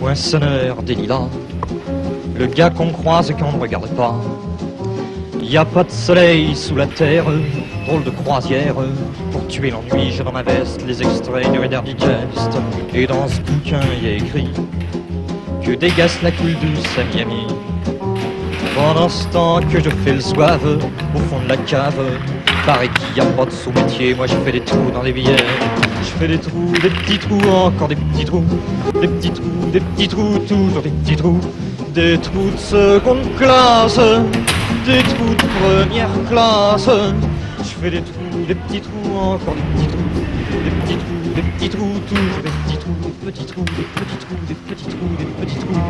Poinçonneur des lilas, le gars qu'on croise et qu'on ne regarde pas. Y a pas de soleil sous la terre, drôle de croisière. Pour tuer l'ennui, j'ai dans ma veste les extraits du Reader Digest. Et dans ce bouquin, y a écrit que dégasse la coule douce à Miami. Pendant ce temps que je fais le zouave au fond de la cave, paraît qu'il y a pas de sous-métier, moi je fais des trous dans les billets. Je fais des trous, des petits trous, encore des petits trous, des petits trous, des petits trous, toujours des petits trous, des trous de seconde classe, des trous de première classe. Je fais des trous, des petits trous, encore des petits trous, des petits trous, des petits trous, toujours des petits trous, des petits trous, des petits trous, des petits trous, des petits trous.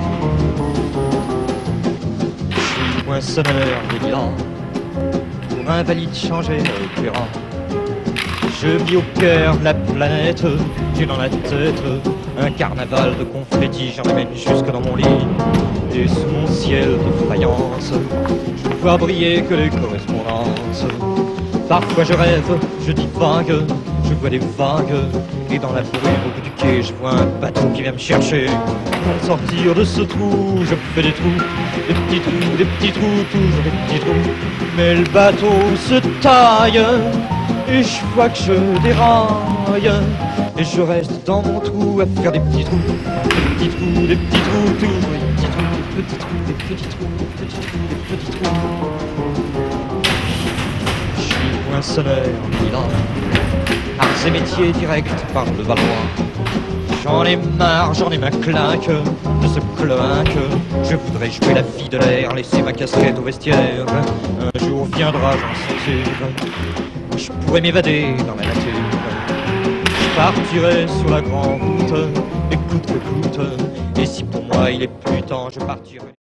Je suis poinçonneur des lilas, pour invalide changer opérant. Je vis au cœur de la planète, j'ai dans la tête un carnaval de confettis, j'en amène jusque dans mon lit. Et sous mon ciel de faïence, je ne vois briller que les correspondances. Parfois je rêve, je divague, je vois des vagues, et dans la brume au bout du quai, je vois un bateau qui vient me chercher. Pour sortir de ce trou, je fais des trous, des petits trous, des petits trous, toujours des petits trous. Mais le bateau se taille, et je vois que je déraille, et je reste dans mon trou à faire des petits trous, des petits trous, des petits trous, toujours des petits trous, des petits trous, des petits trous, des petits trous, des petits trous. Je suis poinçonneur lilas, arts et métiers directs par le Valois. J'en ai marre, j'en ai ma claque de ce cloaque. Je voudrais jouer la vie de l'air, laisser ma casquette au vestiaire. Un jour viendra, j'en suis sûr, je pourrais m'évader dans la nature. Je partirai sur la grande route, et coûte que coûte. Et si pour moi il est plus temps, je partirai.